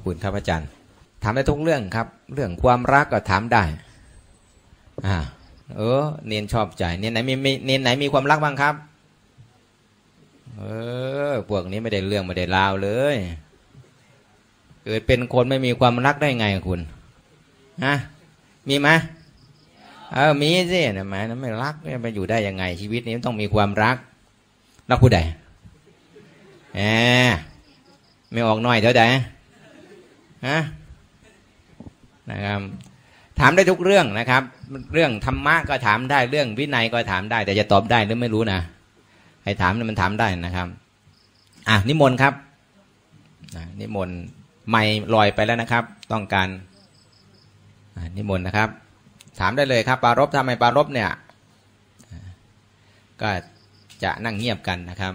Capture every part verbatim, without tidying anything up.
คุณครับอาจารย์ถามได้ทุกเรื่องครับเรื่องความรักก็ถามได้อ่าเออเนียนชอบใจเนียนไหนมีเนียนไหนมีความรักบ้างครับเออพวกนี้ไม่ได้เรื่องไม่ได้ราวเลยเกิดเป็นคนไม่มีความรักได้ไงคุณฮะมีไหมเออมีสินะหมายนั้นไม่รักไปอยู่ได้ยังไงชีวิตนี้ต้องมีความรักรักผู้ใดแหมไม่ออกน้อยเท่าใดฮะนะครับถามได้ทุกเรื่องนะครับเรื่องธรรมะก็ถามได้เรื่องวินัยก็ถามได้แต่จะตอบได้หรือไม่รู้นะให้ถามนี่มันถามได้นะครับอ่ะนิมนต์ครับนิมนต์ไม่ลอยไปแล้วนะครับต้องการนิมนต์นะครับถามได้เลยครับปารภทำไมปารภเนี่ยก็จะนั่งเงียบกันนะครับ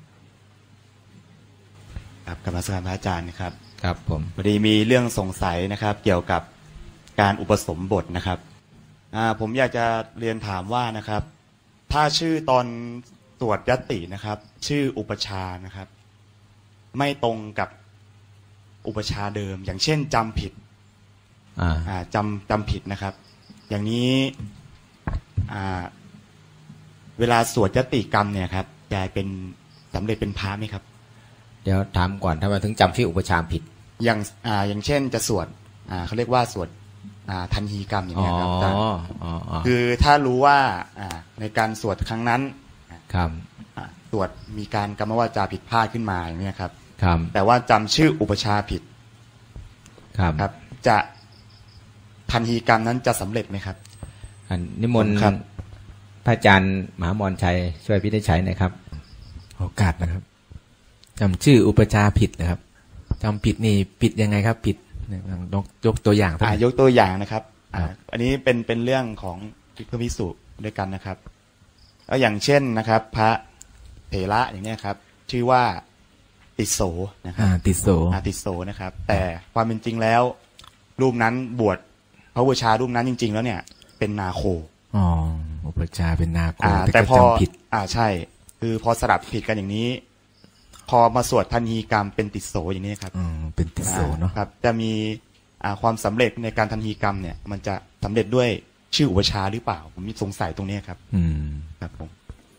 ครับกรรมสการพระอาจารย์นะครับครับผมพอดีมีเรื่องสงสัยนะครับเกี่ยวกับการอุปสมบทนะครับอ่าผมอยากจะเรียนถามว่านะครับถ้าชื่อตอนตรวจยตินะครับชื่ออุปชานะครับไม่ตรงกับอุปชาเดิมอย่างเช่นจำผิดอ่าอ่าจำจำผิดนะครับอย่างนี้อ่าเวลาสวดยติกรรมเนี่ยครับจะเป็นสำเร็จเป็นพระไหมครับเดี๋ยวถามก่อนทำไมถึงจำชื่ออุปชาผิดอย่างอ่าอย่างเช่นจะสวดอ่าเขาเรียกว่าสวดอ่าทันทีกรรมอย่างนี้ครับอ๋ออ๋อคือถ้ารู้ว่าอ่าในการสวดครั้งนั้นครับอ่าสวดมีการกรรมวาจาผิดพลาดขึ้นมาอย่างนี้ครับครับแต่ว่าจำชื่ออุปชาผิดครับครับจะทันทีกรรมนั้นจะสำเร็จไหมครับอันนิมนต์พระอาจารย์มหามรชัยช่วยพิจารณาหน่อยครับโอกาสนะครับจำชื่ออุปชาผิดนะครับจำผิดนี่ผิดยังไงครับผิดยกยกตัวอย่างอ่ายกตัวอย่างนะครับอ่าอันนี้เป็นเป็นเรื่องของพระภิกษุด้วยกันนะครับแล้วอย่างเช่นนะครับพระเถระอย่างนี้ครับชื่อว่าติโสนะครับติโสติโสนะครับแต่ความเป็นจริงแล้วรูปนั้นบวชพระอุปชารูปนั้นจริงๆแล้วเนี่ยเป็นนาโคอ๋ออุปชาเป็นนาโคแต่พอผิดอ่าใช่คือพอสลับผิดกันอย่างนี้พอมาสวดทันทีกรรมเป็นติโสอย่างนี้ครับอืมเป็นติโสเนาะครับจะมีอ่าความสำเร็จในการทันทีกรรมเนี่ยมันจะสำเร็จด้วยชื่ออุปชาหรือเปล่าผมมีสงสัยตรงนี้ครับอืมครับผม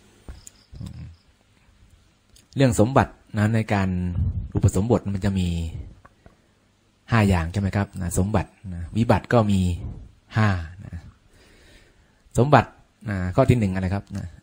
เรื่องสมบัตินะในการอุปสมบทมันจะมีห้าอย่างใช่ไหมครับนะสมบัตินะวิบัติก็มีห้านะสมบัตินะข้อที่หนึ่งอะไรครับนะ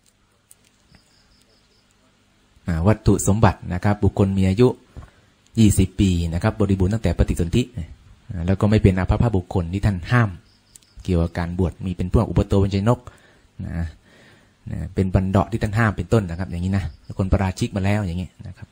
วัตถุสมบัตินะครับบุคคลมีอายุยี่สิบปีนะครับบริบูรณ์ตั้งแต่ปฏิสนธิแล้วก็ไม่เป็นอาภัพบุคคลที่ท่านห้ามเกี่ยวกับการบวชมีเป็นพวกอุปโตปัญจนกนะเป็นบันเดาะที่ท่านห้ามเป็นต้นนะครับอย่างนี้นะคนประราชิกมาแล้วอย่างนี้นะครับ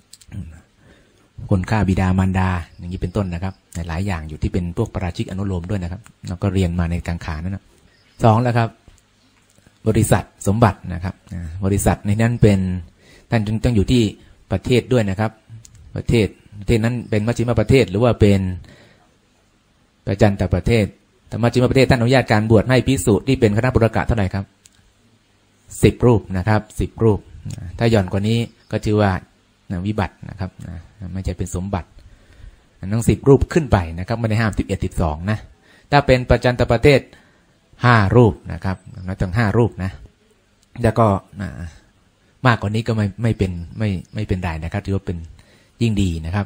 คนฆ่าบิดามารดาอย่างนี้เป็นต้นนะครับหลายอย่างอยู่ที่เป็นพวกประราชิกอนุโลมด้วยนะครับเราก็เรียนมาในกังขานั่นนะสองแล้วครับบริษัทสมบัตินะครับบริษัทในนั้นเป็นท่านจึงต้องอยู่ที่ประเทศด้วยนะครับประเทศประเทศนั้นเป็นมัชฌิมประเทศหรือว่าเป็นประจันตประเทศแต่มัชฌิมประเทศท่านอนุญาตการบวชให้ภิกษุที่เป็นคณะบุรกะเท่าไหร่ครับสิบรูปนะครับสิบรูปถ้าหย่อนกว่านี้ก็ชื่อว่าวิบัตินะครับไม่ใช่เป็นสมบัติต้องสิบรูปขึ้นไปนะครับไม่ได้ห้ามสิบเอ็ดสิบสองนะถ้าเป็นประจันตประเทศห้ารูปนะครับนับตั้งห้ารูปนะแล้วก็มากกว่านี้ก็ไม่ไม่เป็นไม่ไม่เป็นไรนะครับถือว่าเป็นยิ่งดีนะครับ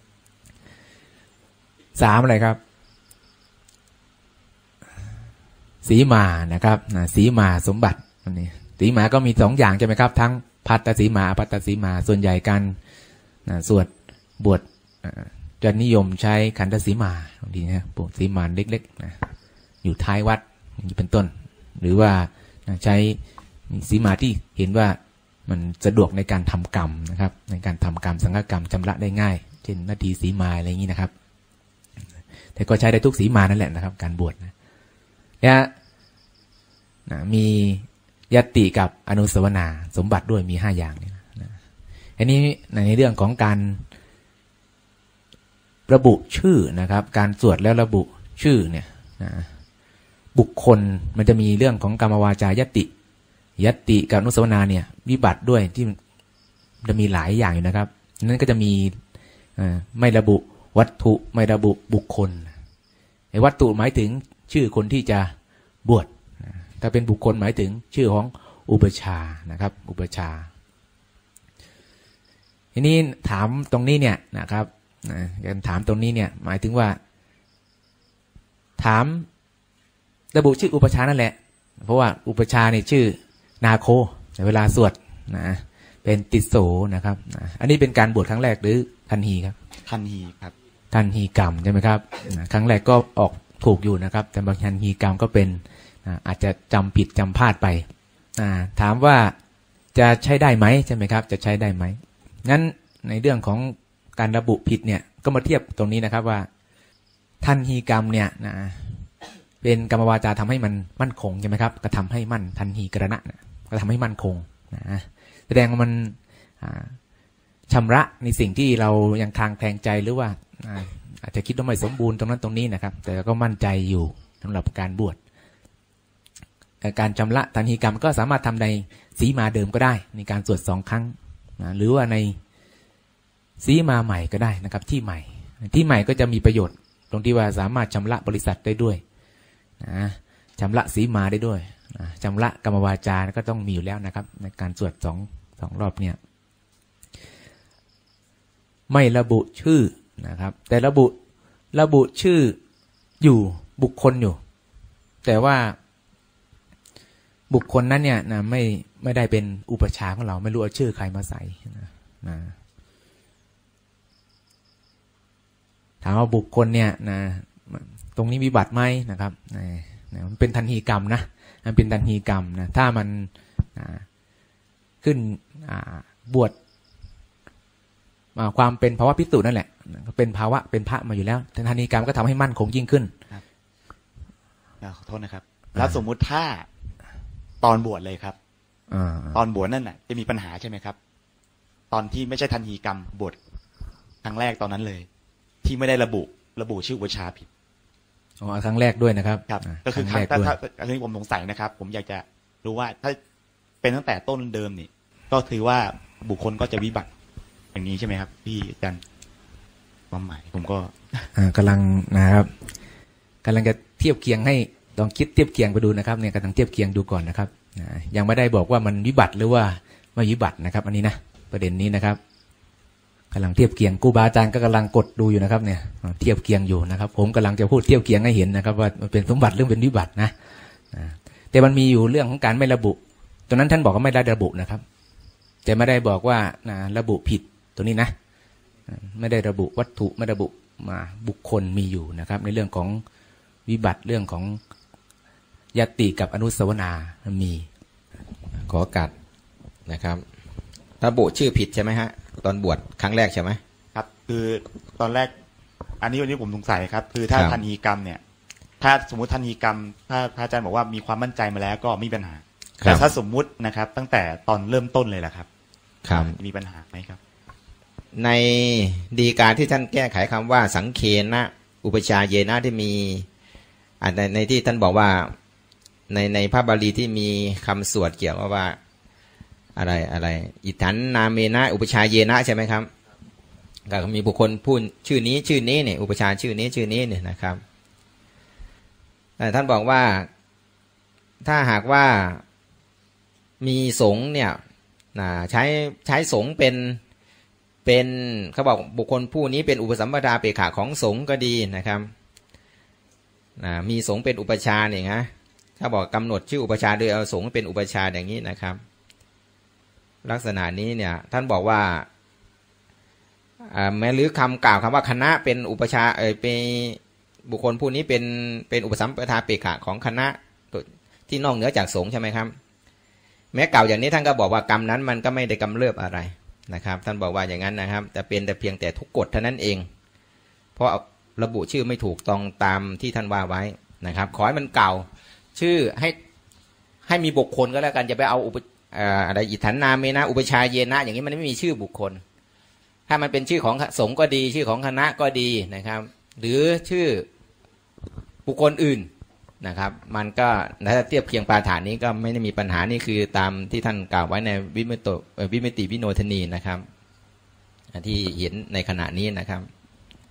สามอะไรครับสีมานะครับสีมาสมบัติอันนี้สีมาก็มีสองอย่างใช่ไหมครับทั้งภัตตสีมาภัตตสีมาส่วนใหญ่การสวดบวชจะนิยมใช้ขันธสีมาบางทีนะบวชสีมาเล็กๆนะอยู่ท้ายวัดอย่างนี้เป็นต้นหรือว่าใช้สีมาที่เห็นว่ามันสะดวกในการทำกรรมนะครับในการทำกรรมสังฆกรรมชำระได้ง่ายเช่นนาทีสีมาอะไรอย่างนี้นะครับแต่ก็ใช้ได้ทุกสีมานั่นแหละนะครับการบวชนะและนะมียติกับอนุสาวนาสมบัติด้วยมีห้าอย่างนี่นะอันนี้ในเรื่องของการระบุชื่อนะครับการสวดแล้วระบุชื่อเนี่ยนะบุคคลมันจะมีเรื่องของกรรมวาจายติยติกับอนุสาวนาเนี่ยวิบัติด้วยที่จะมีหลายอย่างอยู่นะครับนั้นก็จะมีไม่ระบุวัตถุไม่ระบุบุคคลไอ้วัตถุหมายถึงชื่อคนที่จะบวชถ้าเป็นบุคคลหมายถึงชื่อของอุปชานะครับอุปชาทีนี้ถามตรงนี้เนี่ยนะครับการถามตรงนี้เนี่ยหมายถึงว่าถามระบุชื่ออุปชานั่นแหละเพราะว่าอุปชาเนี่ยชื่อนาโคในเวลาสวดนะเป็นติโสนะครับอันนี้เป็นการบวชครั้งแรกหรือทันฮีครับทันฮีครับทันฮีกรรมใช่ไหมครับครั้งแรกก็ออกถูกอยู่นะครับแต่บางทันฮีกรรมก็เป็นอาจจะจำผิดจำพลาดไปถามว่าจะใช้ได้ไหมใช่ไหมครับจะใช้ได้ไหมงั้นในเรื่องของการระบุผิดเนี่ยก็มาเทียบตรงนี้นะครับว่าทันฮีกรรมเนี่ยนะเป็นกรรมวาจาทำให้มันมั่นคงใช่ไหมครับก็ทำให้มั่นทันฮีกรณะก็ทำให้มั่นคงนะแสดงว่ามันชำระในสิ่งที่เรายังคลางแคลงใจหรือว่าอาจจะคิดว่าไม่สมบูรณ์ตรงนั้นตรงนี้นะครับแต่ก็มั่นใจอยู่สำหรับการบวชการชำระทันฮีกรรมก็สามารถทำในสีมาเดิมก็ได้ในการสวดสองครั้งนะหรือว่าในสีมาใหม่ก็ได้นะครับที่ใหม่ที่ใหม่ก็จะมีประโยชน์ตรงที่ว่าสามารถชำระบริษัทได้ด้วยนะชำระสีมาได้ด้วยนะชำระกรรมวาจาก็ต้องมีอยู่แล้วนะครับในการสวดสองสองรอบเนี่ยไม่ระบุชื่อนะครับแต่ระบุระบุชื่ออยู่บุคคลอยู่แต่ว่าบุคคลนั้นเนี่ยนะไม่ไม่ได้เป็นอุปชาของเราไม่รู้เอาชื่อใครมาใส่นะนะถามว่าบุคคลเนี่ยนะตรงนี้มีบัตรไหมนะครับนะมันเป็นทันฮีกรรมนะมันเป็นทันฮีกรรมนะถ้ามันขึ้นบวชความเป็นภาวะพิสูจน์นั่นแหละก็เป็นภาวะเป็นพระมาอยู่แล้วทันฮีกรรมก็ทำให้มั่นคงยิ่งขึ้นขอโทษนะครับแล้วสมมุติถ้าตอนบวชเลยครับตอนบวชนั่นน่ะจะมีปัญหาใช่ไหมครับตอนที่ไม่ใช่ทันฮีกรรมบวชครั้งแรกตอนนั้นเลยที่ไม่ได้ระบุระบุชื่ออุปชาผิดอ๋อครั้งแรกด้วยนะครับครับก็คือครั้งถ้าอันนี้ผมสงสัยนะครับผมอยากจะรู้ว่าถ้าเป็นตั้งแต่ต้นเดิมนี่ก็ถือว่าบุคคลก็จะวิบัติอย่างนี้ใช่ไหมครับพี่อาจารย์ความหมายผมก็กำลังนะครับกำลังจะเทียบเคียงให้ลองคิดเทียบเคียงไปดูนะครับเนี่ยกำลังเทียบเคียงดูก่อนนะครับยังไม่ได้บอกว่ามันวิบัติหรือว่าไม่วิบัตินะครับอันนี้นะประเด็นนี้นะครับกำลังเทียบเคียงครูบาอาจารย์ก็กำลังกดดูอยู่นะครับเนี่ยเทียบเคียงอยู่นะครับผมกำลังจะพูดเทียบเคียงให้เห็นนะครับว่ามันเป็นสมบัติหรือเป็นวิบัตินะแต่มันมีอยู่เรื่องของการไม่ระบุตรงนั้นท่านบอกว่าไม่ได้ระบุนะครับแต่ไม่ได้บอกว่าระบุผิดตัวนี้นะไม่ได้ระบุวัตถุไม่ระบุมาบุคคลมีอยู่นะครับในเรื่องของวิบัติเรื่องของยติกับอนุสาวนามีขอกัดนะครับระบุชื่อผิดใช่ไหมฮะตอนบวชครั้งแรกใช่ไหมครับคือตอนแรกอันนี้วันนี้ผมสงสัยครับคือถ้าทันฮีกรรมเนี่ยถ้าสมมุติทันฮีกรรมถ้าพระอาจารย์บอกว่ามีความมั่นใจมาแล้วก็ไม่มีปัญหาแต่ถ้าสมมุตินะครับตั้งแต่ตอนเริ่มต้นเลยแหละครับมีปัญหาไหมครับในดีกาที่ท่านแก้ไขคำว่าสังเคนะอุปชาเยนะที่มีในในที่ท่านบอกว่าในในพระบาลีที่มีคำสวดเกี่ยวกับว่าอะไรอะไรอิทันนาเมนะอุปชาเยนะใช่ไหมครับก็มีบุคคลพูดชื่อนี้ชื่อนี้เนี่ยอุปชาชื่อนี้ชื่อนี้เนี่ยนะครับแต่ท่านบอกว่าถ้าหากว่ามีสงฆ์เนี่ยใช้ใช้สงฆ์เป็นเป็นเขาบอกบุคคลผู้นี้เป็นอุปสัมปทาเปกขาของสงฆ์ก็ดีนะครับมีสงฆ์เป็นอุปชาเนี่ยนะถ้าบอกกำหนดชื่ออุปชาโดยเอาสงฆ์เป็นอุปชาอย่างนี้นะครับลักษณะนี้เนี่ยท่านบอกว่าแม้หรือคำกล่าวคำว่าคณะเป็นอุปชาเออเป็นบุคคลผู้นี้เป็นเป็นอุปสัมปทาเปกขาของคณะที่นอกเหนือจากสงฆ์ใช่ไหมครับแม้กล่าวอย่างนี้ท่านก็บอกว่ากรรมนั้นมันก็ไม่ได้กำเริบอะไรนะครับท่านบอกว่าอย่างนั้นนะครับแต่เป็นแต่เพียงแต่ทุกกฎเท่านั้นเองเพราะระบุชื่อไม่ถูกต้องตามที่ท่านว่าไว้นะครับขอให้มันเก่าชื่อให้ให้มีบุคคลก็แล้วกันอย่าไปเอาอุปอะไรอิทันนาเมนะอุปชาเยนะอย่างนี้มันไม่มีชื่อบุคคลถ้ามันเป็นชื่อของสงฆ์ก็ดีชื่อของคณะก็ดีนะครับหรือชื่อบุคคลอื่นนะครับมันก็ถ้าเทียบเคียงปาฐานนี้ก็ไม่ได้มีปัญหานี่คือตามที่ท่านกล่าวไว้ในวิมิโตวิมิติวิโนทนีนะครับที่เห็นในขณะนี้นะครับ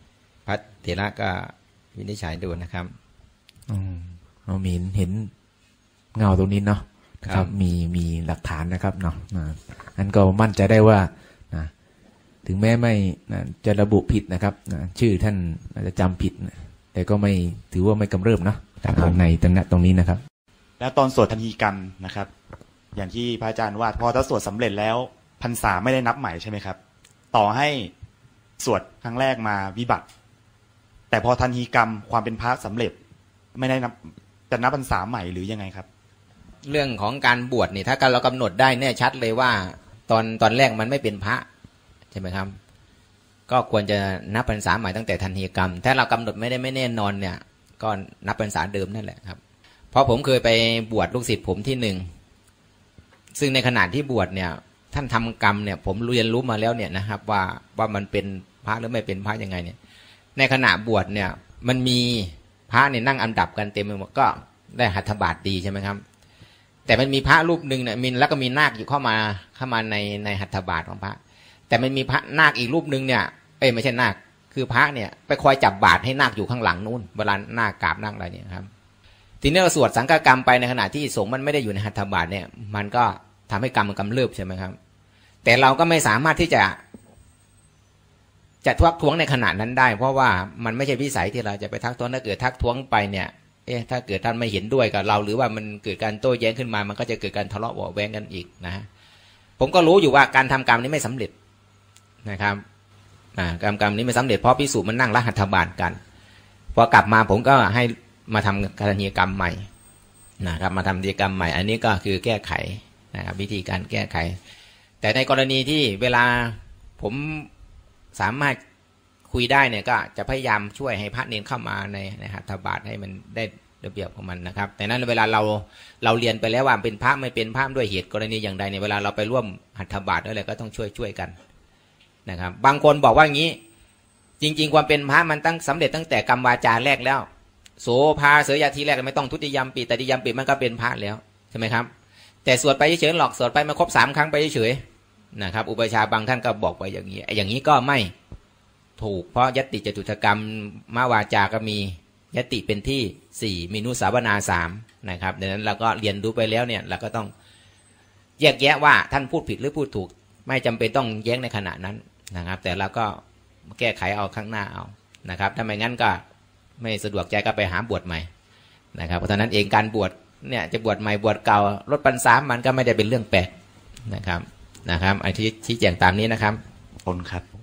พระเถระก็วินิจฉัยดูนะครับอืมเรามีเห็นเงาตรงนี้เนาะครับ มีมีหลักฐานนะครับเนาะนั้นก็มั่นใจได้ว่านะถึงแม้ไม่นะจะระบุผิดนะครับนะชื่อท่านอาจจะจำผิดนะแต่ก็ไม่ถือว่าไม่กำเริบเนาะในตรงนั้นตรงนี้นะครับแล้วตอนสวดทันทีกรรมนะครับ อย่างที่พระอาจารย์ว่าพอถ้าสวดสำเร็จแล้วพรรษาไม่ได้นับใหม่ใช่ไหมครับต่อให้สวดครั้งแรกมาวิบัติแต่พอทันทีกรรมความเป็นพระสำเร็จไม่ได้นับจะนับพรรษาใหม่หรือยังไงครับเรื่องของการบวชนี่ถ้าเรากำหนดได้แน่ชัดเลยว่าตอนตอนแรกมันไม่เป็นพระใช่ไหมครับก็ควรจะนับพรรษาใหม่ตั้งแต่ทันทีกรรมถ้าเรากำหนดไม่ได้ไม่แน่นอนเนี่ยก็นับพรรษาเดิมนั่นแหละครับเพราะผมเคยไปบวชลูกศิษย์ผมที่หนึ่งซึ่งในขณะที่บวชเนี่ยท่านทำกรรมเนี่ยผมเรียนรู้มาแล้วเนี่ยนะครับว่าว่ามันเป็นพระหรือไม่เป็นพระยังไงเนี่ยในขณะบวชเนี่ยมันมีพระเนี่ยนั่งอันดับกันเต็มไปหมดก็ได้หัตถบาทดีใช่ไหมครับแต่มันมีพระรูปหนึ่งเนี่ยมีแล้วก็มีนาคอยู่เข้ามาเข้ามาในในหัตถบาทของพระแต่มันมีพระนาคอีกรูปหนึ่งเนี่ยเอ้ยไม่ใช่นาคคือพระเนี่ยไปคอยจับบาตรให้นาคอยู่ข้างหลังนู้นเวลานาคกราบนั่งอะไรเนี่ยครับทีนี้เราสวดสังฆกรรมไปในขณะที่สงฆ์มันไม่ได้อยู่ในหัตถบาทเนี่ยมันก็ทำให้กรรมมันกำเริบใช่ไหมครับแต่เราก็ไม่สามารถที่จะจะทักท้วงในขณะนั้นได้เพราะว่ามันไม่ใช่วิสัยที่เราจะไปทักท้วงถ้าเกิดทักท้วงไปเนี่ยเอ๊ะถ้าเกิดท่านไม่เห็นด้วยกับเราหรือว่ามันเกิดการโต้แย้งขึ้นมามันก็จะเกิดการทะเลาะเบาะแว้งกันอีกนะฮะผมก็รู้อยู่ว่าการทำกรรมนี้ไม่สำเร็จนะครับอ่ากรรมกรรมนี้ไม่สำเร็จเพราะภิกษุมันนั่งละหัตถบาทกันพอกลับมาผมก็ให้มาทำการณียกรรมใหม่นะครับมาทำกิจกรรมใหม่อันนี้ก็คือแก้ไขนะครับวิธีการแก้ไขแต่ในกรณีที่เวลาผมสามารถคุยได้เนี่ยก็จะพยายามช่วยให้พระเนรเข้ามาในในหัตถบาทให้มันได้ระเบียบของมันนะครับแต่นั้นเวลาเราเราเรียนไปแล้วว่าเป็นพระไม่เป็นพระด้วยเหตุกรณีอย่างใดเนี่ยเวลาเราไปร่วมหัตถบาทอะไรก็ต้องช่วยช่วยกันนะครับบางคนบอกว่าอย่างนี้จริงๆความเป็นพระมันตั้งสำเร็จตั้งแต่กรรมวาจาแรกแล้วโสภาเสยยาทีแรกไม่ต้องทุติยมปีตติยมปีมันก็เป็นพระแล้วใช่ไหมครับแต่สวดไปเฉยๆหรอกสวดไปมาครบสามครั้งไปเฉยๆนะครับอุปชาบางท่านก็บอกไปอย่างนี้อย่างนี้ก็ไม่ถูกเพราะยติจตุถกรรมมาวาจาก็มียติเป็นที่สี่มีนุสาวนาสามนะครับดังนั้นเราก็เรียนรู้ไปแล้วเนี่ยเราก็ต้องแยกแยะว่าท่านพูดผิดหรือพูดถูกไม่จำเป็นต้องแย้งในขณะนั้นนะครับแต่เราก็แก้ไขเอาข้างหน้าเอานะครับถ้าไม่งั้นก็ไม่สะดวกใจก็ไปหาบวชใหม่นะครับเพราะฉะนั้นเองการบวชเนี่ยจะบวชใหม่บวชเก่าลดพรรษามันก็ไม่ได้เป็นเรื่องแปลกนะครับนะครับไอ้ที่ชี้แจงตามนี้นะครับขอบคุณครับ